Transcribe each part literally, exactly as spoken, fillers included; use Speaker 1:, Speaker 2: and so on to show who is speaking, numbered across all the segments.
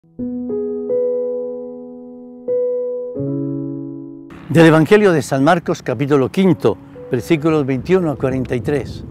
Speaker 1: Del Evangelio de San Marcos, capítulo quinto, versículos veintiuno a cuarenta y tres.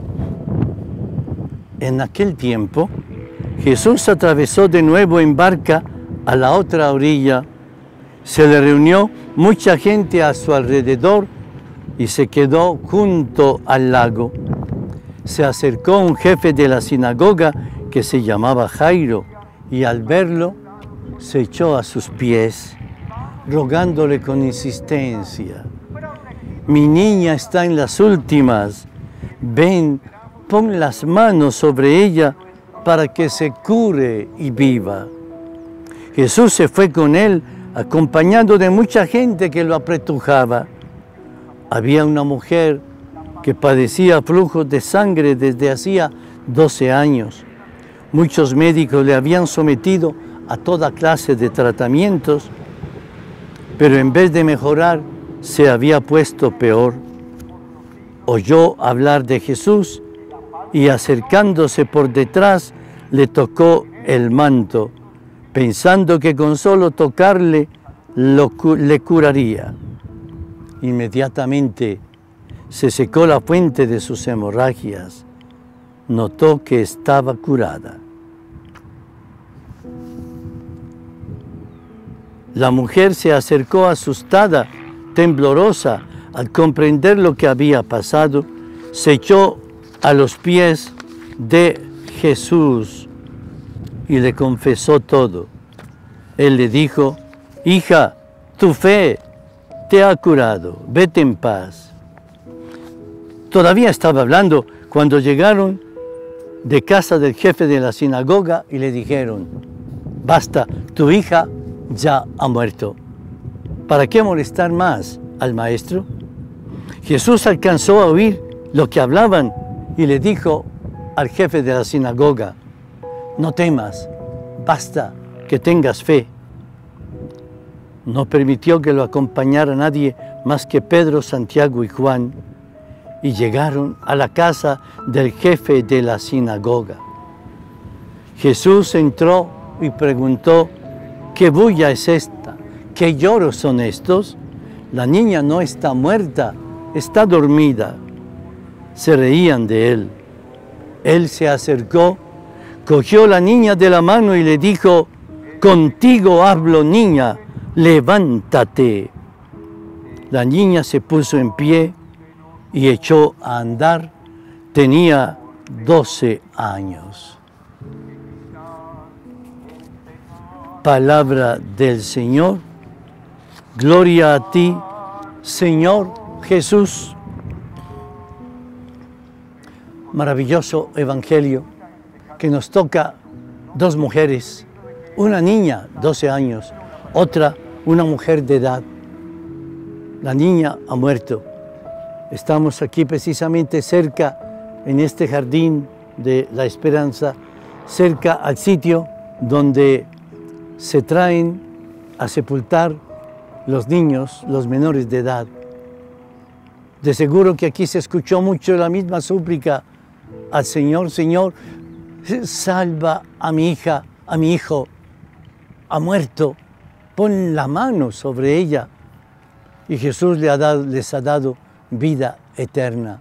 Speaker 1: En aquel tiempo, Jesús atravesó de nuevo en barca a la otra orilla. Se le reunió mucha gente a su alrededor y se quedó junto al lago. Se acercó un jefe de la sinagoga que se llamaba Jairo y al verlo se echó a sus pies, rogándole con insistencia: mi niña está en las últimas, ven, pon las manos sobre ella para que se cure y viva. Jesús se fue con él, acompañado de mucha gente que lo apretujaba. Había una mujer que padecía flujos de sangre desde hacía doce años. Muchos médicos le habían sometido a toda clase de tratamientos, pero en vez de mejorar, se había puesto peor. Oyó hablar de Jesús y acercándose por detrás, le tocó el manto, pensando que con solo tocarle lo, le curaría. Inmediatamente se secó la fuente de sus hemorragias. Notó que estaba curada. La mujer se acercó asustada, temblorosa, al comprender lo que había pasado, se echó a los pies de Jesús y le confesó todo. Él le dijo: hija, tu fe te ha curado, vete en paz. Todavía estaba hablando cuando llegaron de casa del jefe de la sinagoga y le dijeron: basta, tu hija ya ha muerto. ¿Para qué molestar más al maestro? Jesús alcanzó a oír lo que hablaban y le dijo al jefe de la sinagoga: no temas, basta que tengas fe. No permitió que lo acompañara nadie más que Pedro, Santiago y Juan, y llegaron a la casa del jefe de la sinagoga. Jesús entró y preguntó: ¿qué bulla es esta? ¿Qué lloros son estos? La niña no está muerta, está dormida. Se reían de él. Él se acercó, cogió a la niña de la mano y le dijo: contigo hablo, niña, levántate. La niña se puso en pie y echó a andar. Tenía doce años. Palabra del Señor. Gloria a ti, Señor Jesús. Maravilloso evangelio que nos toca dos mujeres, una niña, doce años, otra, una mujer de edad. La niña ha muerto. Estamos aquí precisamente cerca, en este jardín de la Esperanza, cerca al sitio donde se traen a sepultar los niños, los menores de edad. De seguro que aquí se escuchó mucho la misma súplica al Señor: Señor, salva a mi hija, a mi hijo, ha muerto, pon la mano sobre ella. Y Jesús le ha dado, les ha dado vida eterna.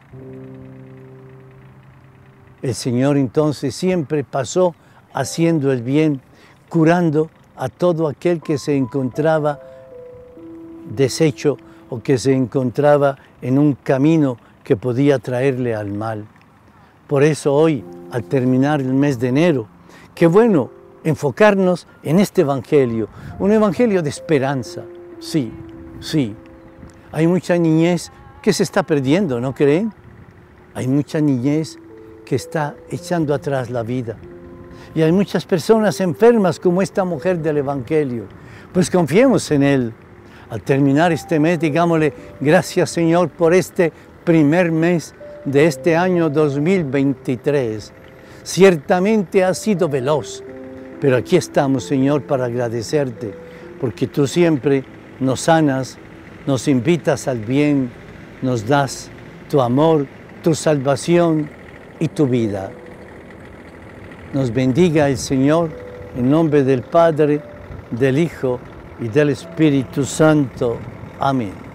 Speaker 1: El Señor entonces siempre pasó haciendo el bien, curando a todo aquel que se encontraba deshecho o que se encontraba en un camino que podía traerle al mal. Por eso hoy, al terminar el mes de enero, qué bueno enfocarnos en este evangelio, un evangelio de esperanza. Sí, sí, hay mucha niñez que se está perdiendo, ¿no creen? Hay mucha niñez que está echando atrás la vida. Y hay muchas personas enfermas como esta mujer del evangelio. Pues confiemos en Él. Al terminar este mes, digámosle: gracias, Señor, por este primer mes de este año dos mil veintitrés. Ciertamente ha sido veloz, pero aquí estamos, Señor, para agradecerte, porque tú siempre nos sanas, nos invitas al bien, nos das tu amor, tu salvación y tu vida. Nos bendiga el Señor En nombre del Padre, del Hijo y del Espíritu Santo. Amén.